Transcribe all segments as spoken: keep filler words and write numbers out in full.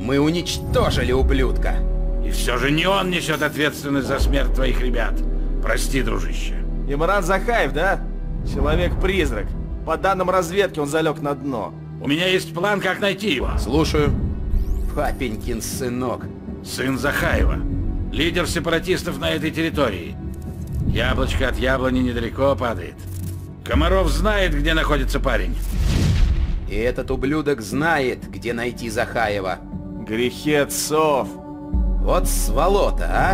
Мы уничтожили ублюдка. И все же не он несет ответственность за смерть твоих ребят. Прости, дружище. Имран Захаев, да? Человек-призрак. По данным разведки, он залег на дно. У меня есть план, как найти его. Слушаю. Папенькин сынок. Сын Захаева. Лидер сепаратистов на этой территории. Яблочко от яблони недалеко падает. Комаров знает, где находится парень. И этот ублюдок знает, где найти Захаева. Грехи отцов. Вот сволота, а?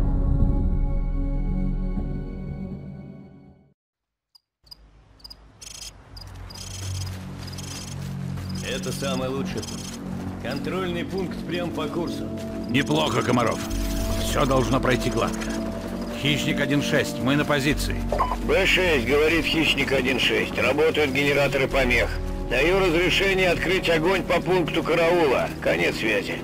Это самый лучший пункт. Контрольный пункт прям по курсу. Неплохо, Комаров. Все должно пройти гладко. Хищник один шесть, мы на позиции. Бэ шесть, говорит Хищник один шесть. Работают генераторы помех. Даю разрешение открыть огонь по пункту караула. Конец связи.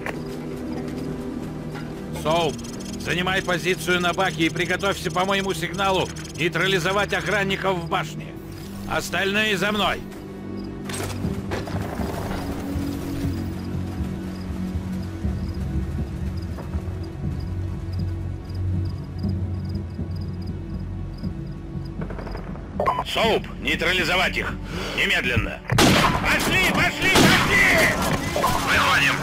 Соуп, занимай позицию на баке и приготовься по моему сигналу нейтрализовать охранников в башне. Остальные за мной. Соуп, нейтрализовать их. Немедленно. Пошли, пошли, пошли! Выходим.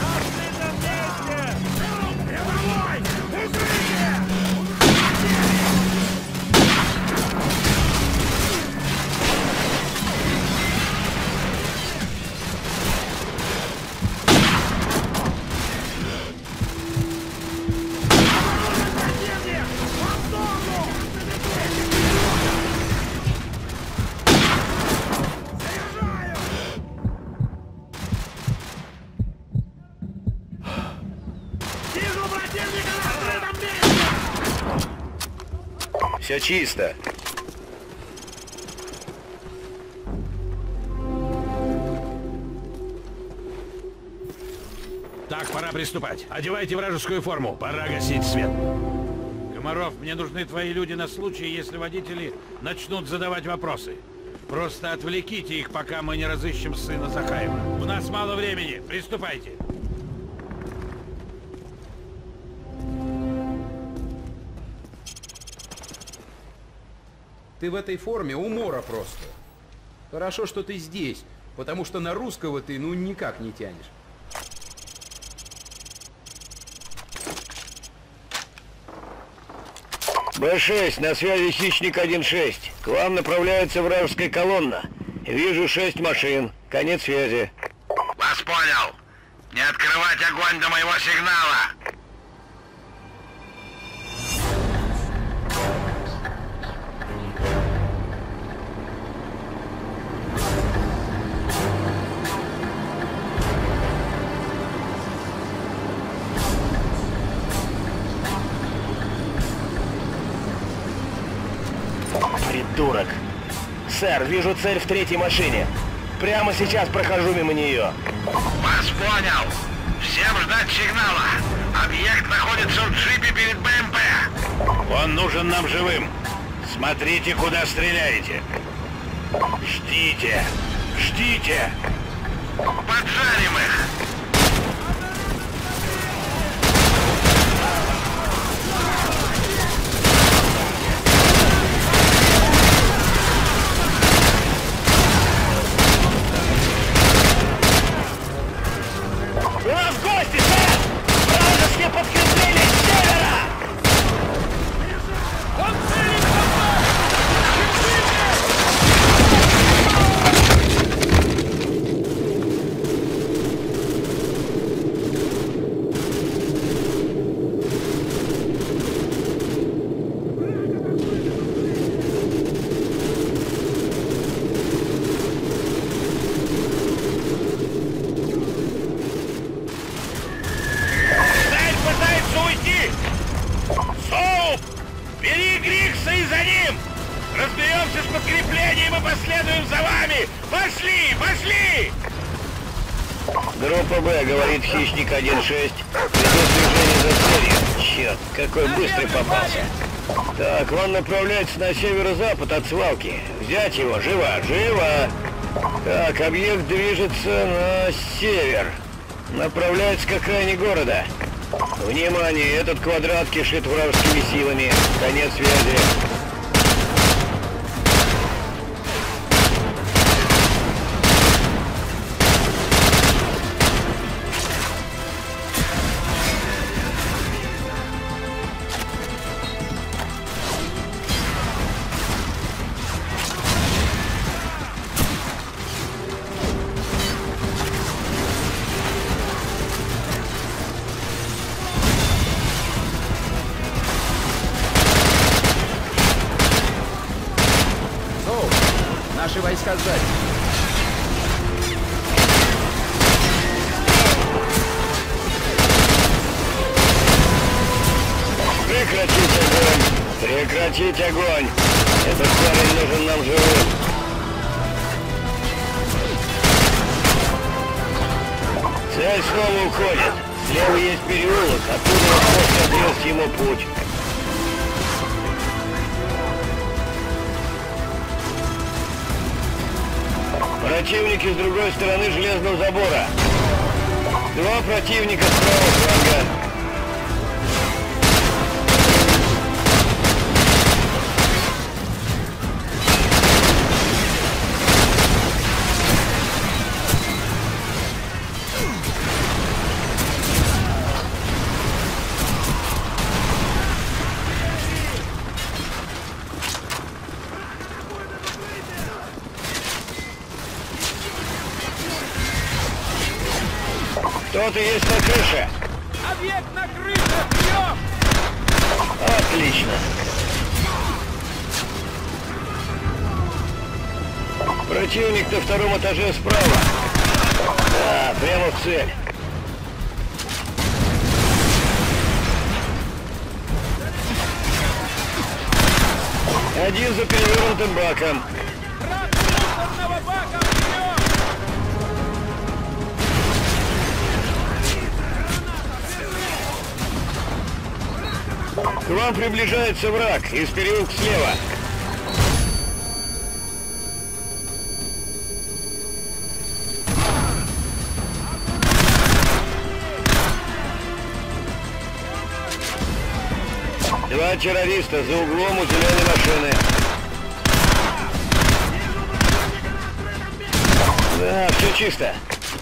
Все чисто. Так, пора приступать. Одевайте вражескую форму. Пора гасить свет. Комаров, мне нужны твои люди на случай, если водители начнут задавать вопросы. Просто отвлеките их, пока мы не разыщем сына Захаева. У нас мало времени. Приступайте. Ты в этой форме умора просто. Хорошо, что ты здесь, потому что на русского ты ну никак не тянешь. Бэ шесть, на связи Хищник один шесть. К вам направляется вражеская колонна. Вижу шесть машин. Конец связи. Вас понял. Не открывать огонь до моего сигнала. Придурок. Сэр, вижу цель в третьей машине. Прямо сейчас прохожу мимо нее. Вас понял. Всем ждать сигнала. Объект находится в джипе перед бэ эм пэ. Он нужен нам живым. Смотрите, куда стреляете. Ждите. Ждите. Поджарим их. У нас гости, сэр! Вражеские подкрепления с севера! Он целит Разберемся с подкреплением и последуем за вами! Пошли! Пошли! Группа Б, говорит Хищник один шесть. Ведут движение за целью. Черт, какой быстрый попался. Так, он направляется на северо-запад от свалки. Взять его, живо, живо! Так, объект движется на север. Направляется к окраине города. Внимание, этот квадрат кишит вражескими силами. Конец связи. Наши войска сзади. Прекратить огонь! Прекратить огонь! Этот парень нужен нам живым! Цель снова уходит. Слева есть переулок, оттуда вы сможете отрезать ему путь. Противники с другой стороны железного забора. Два противника с правого фланга. Кто-то есть на крыше. Объект на крыше! Прием! Отлично. Противник на втором этаже справа. Да, прямо в цель. Один за перевернутым баком. Враг мусорного бака! Прием! К вам приближается враг из переулка слева. Два террориста за углом у зеленой машины. Да, все чисто.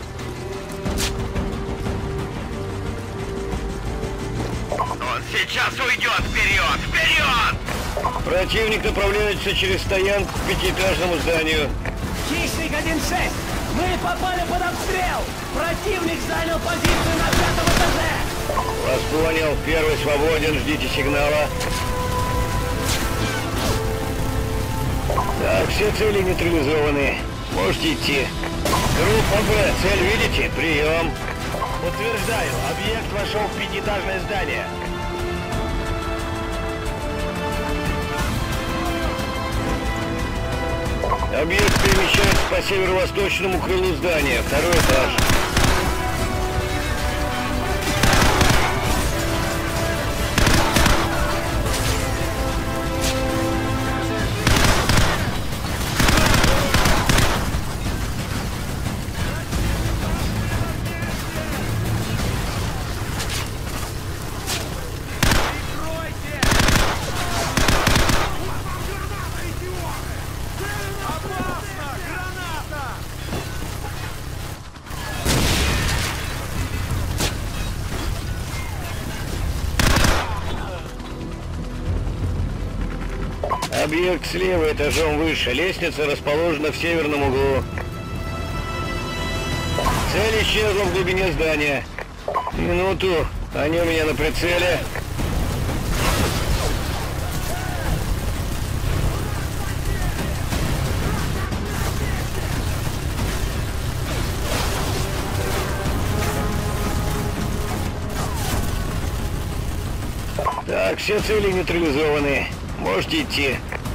Он сейчас уйдет вперед! Вперед! Противник направляется через стоянку к пятиэтажному зданию. Хищник один шесть! Мы попали под обстрел! Противник занял позицию на пятом этаже! Вас понял. Первый свободен. Ждите сигнала. Так, все цели нейтрализованы. Можете идти. Группа Б. Цель видите? Прием. Подтверждаю, объект вошел в пятиэтажное здание. Объект перемещается по северо-восточному крылу здания. Второй этаж. Объект слева этажом выше. Лестница расположена в северном углу. Цель исчезла в глубине здания. Минуту. Они у меня на прицеле. Так, все цели нейтрализованы. Можете идти.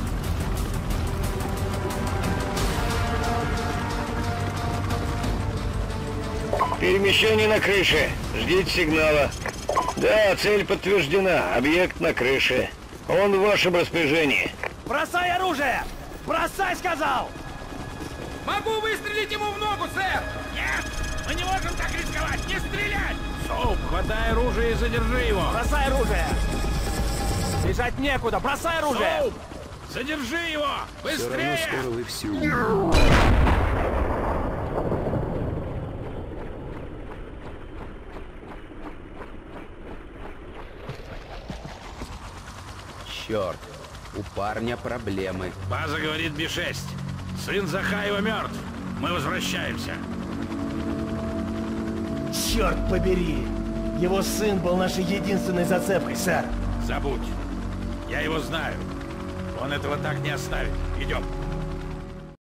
Перемещение на крыше. Ждите сигнала. Да, цель подтверждена. Объект на крыше. Он в вашем распоряжении. Бросай оружие! Бросай, сказал! Могу выстрелить ему в ногу, сэр! Нет! Мы не можем можем так рисковать! Не стрелять! Соуп, хватай оружие и задержи его! Бросай оружие! Бежать некуда! Бросай оружие! Соуп! Задержи его! Все равно Быстрее! скоро вы все умрете. Черт, у парня проблемы. База говорит Би шесть. Сын Захаева мертв. Мы возвращаемся. Черт побери! Его сын был нашей единственной зацепкой, сэр. Забудь. Я его знаю. Он этого так не оставит. Идем.